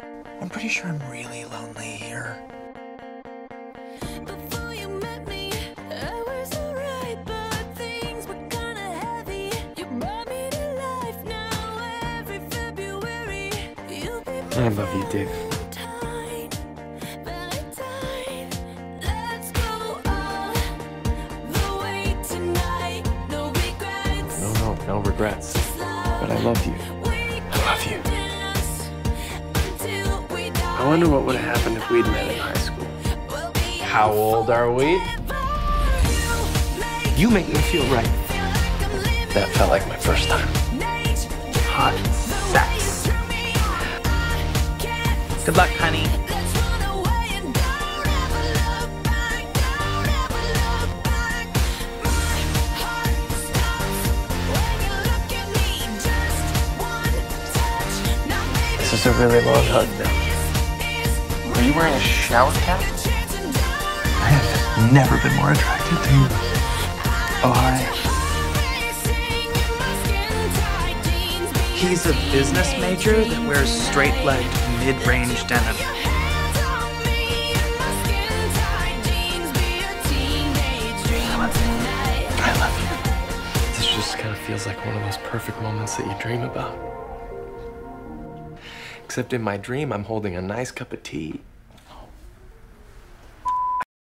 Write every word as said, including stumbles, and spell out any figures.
I'm pretty sure I'm really lonely here. Before you met me, I was alright, but things were kinda heavy. You brought me to life now every February. You'll be I love you, Dave. Valentine, let's go all the way tonight. No regrets. No, no, no regrets. But I love you. I love you. I wonder what would have happened if we'd met in high school. How old are we? You make me feel right. That felt like my first time. Hot sex. Good luck, honey. This is a really long hug now. Are you wearing a shower cap? I have never been more attracted to you. Oh, hi. He's a business major that wears straight-legged, mid-range denim. I love you. This just kind of feels like one of those perfect moments that you dream about. Except in my dream, I'm holding a nice cup of tea